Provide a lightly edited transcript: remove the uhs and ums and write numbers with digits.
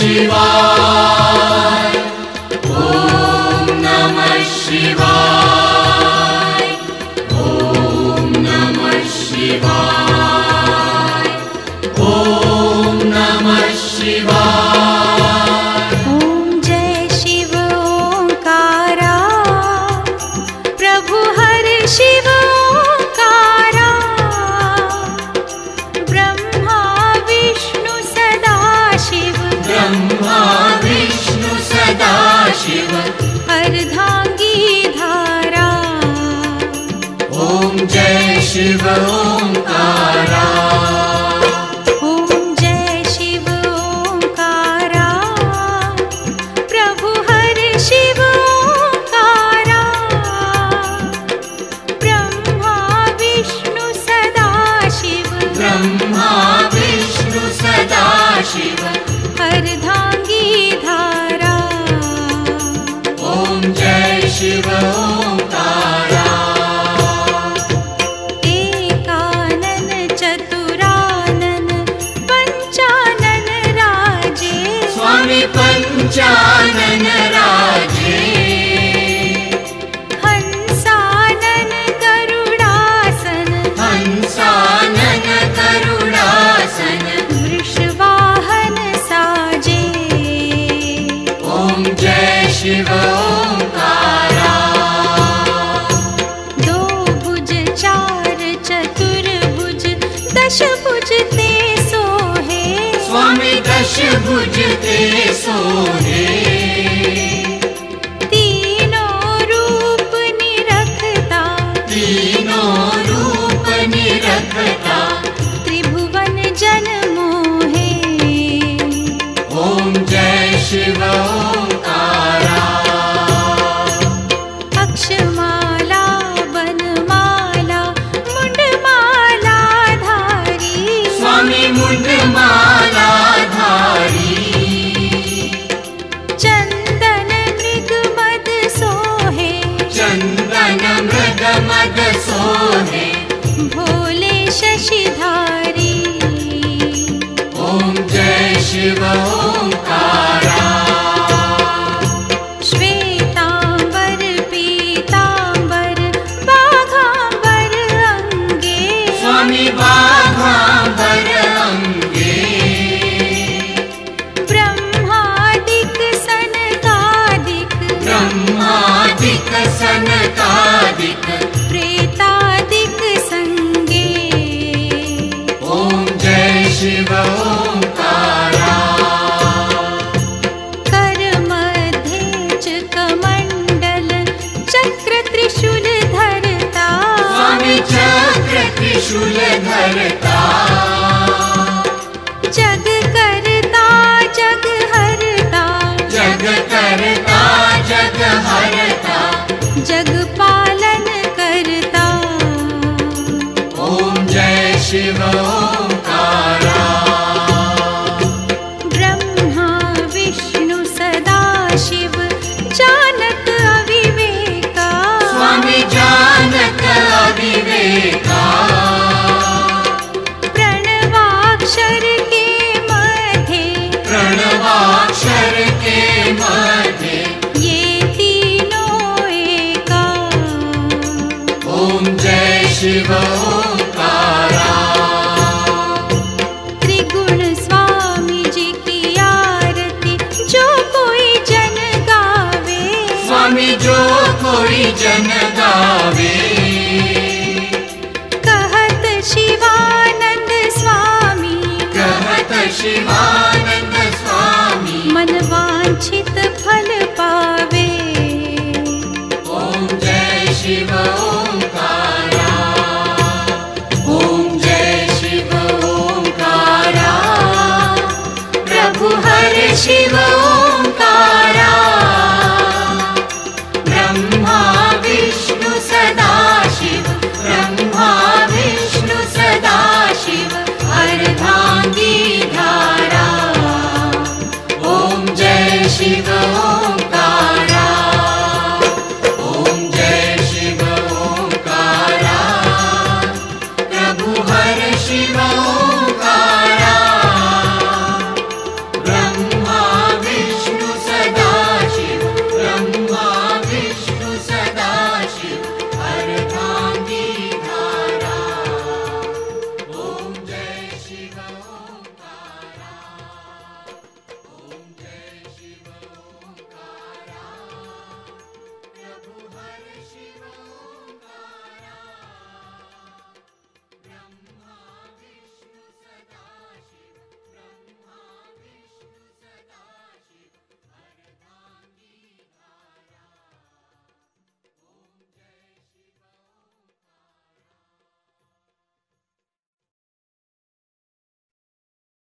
शिवाय, ओम नमः शिवाय, ओम नमः शिवाय, ओम नमः शिवाय। ओम जय शिव ओंकारा, प्रभु हर शिव ओंकारा, ब्रह्मा विष्णु सदा शिव, ब्रह्मा विष्णु सदा शिव, अर्धांगी धारा। ओम जय शिव ओंकारा, ओम जय शिव ओंकारा, प्रभु हर शिव ओंकारा, ब्रह्मा विष्णु सदा शिव, ब्रह्मा विष्णु सदा शिव, अर्धांगी धारा। ओम जय शिव ओंकारा। एकानन चतुरानन पंचानन राजे, स्वामी पंचानन राजे, हंसानन गरुडासन, हंसानन करुणासन, वृषवाहन साजे। ओम जय शिव ओंकारा। दो भुज चार चतुर्भुज दश भुज ते सोहे, स्वामी दश भुज ते सोहे, तीनों रूप निरखता, तीनों रूप निरखता, त्रिभुवन जन मोहे। ओम जय शिव ओंकारा। अक्षमाला बनमाला मुंडमाला धारी, स्वामी मुंडमाला धारी, चंदन मृग मद सोहे, चंदन मृग मद सोहे, भोले शशिधारी। ओम जय शिव ओंकारा। श्वेतांबर पीतांबर बाघांबर अंगे, स्वामी बाघांबर अंगे, ब्रह्मादिक सनकादिक, ब्रह्मादिक सनकादिक, प्रेतादिक संगे। ओम जय शिव ओंकारा। कर मध्ये च कमंडल चक्र त्रिशूल धरता, स्वामी चक्र त्रिशूल धरता, जग करता जग हरता, जग करता जग हरता, जग पालन करता। ओम जय शिव ओंकारा। ब्रह्मा विष्णु सदा शिव, जानक अविवेका, स्वामी जानक अविवेका, प्रणवाक्षर के मध्य, प्रणवाक्षर के मध्य, ये तीनों एका। ओम जय शिव ओंकारा। त्रिगुण स्वामी जी की आरती जो कोई जन गावे, स्वामी जो कोई जन गावे, कहत शिवानंद स्वामी, कहत शिवानंद स्वामी, मन वांछित फल पावे। ओम जय शिव ओंकारा। ओम जय शिव ओंकारा, प्रभु हर शिव ओंकारा, ब्रह्मा विष्णु सदा शिव, ब्रह्मा विष्णु सदा शिव, अर्धांगी धारा। ओम जय शिव